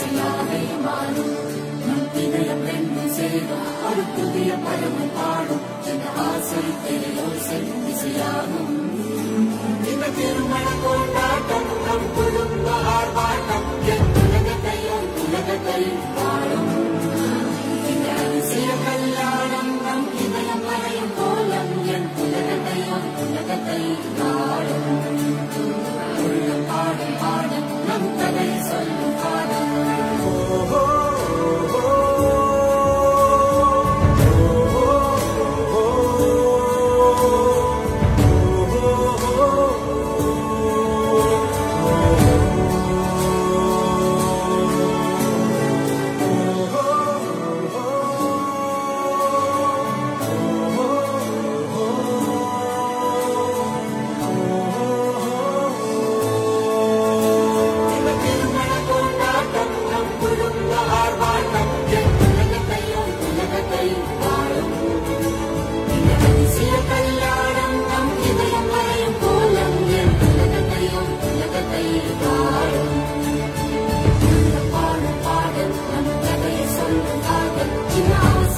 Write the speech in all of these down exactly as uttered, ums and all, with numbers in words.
இசையாவே மாறும் நம் இதயம் ரெண்டும் சேரும் ஒரு புதிய பழமும் பாடும் இந்த ஆசை பெரியோசை இசையாகும் இந்த திருமண கொண்டாட்டம் நம் குடும்ப ஆர்ப்பாட்டம் என் உலகத்தையும் உலகத்தையும் வாழும் இந்த அதிசய கல்யாணம் நம் இதயம் வரையும் கோலம் என் உலகத்தையும் உலகத்தையும் வாழும் உள்ள பாடும் பாடும் நம் கதை சொல்லும் பாடம்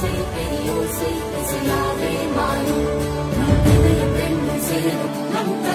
I'm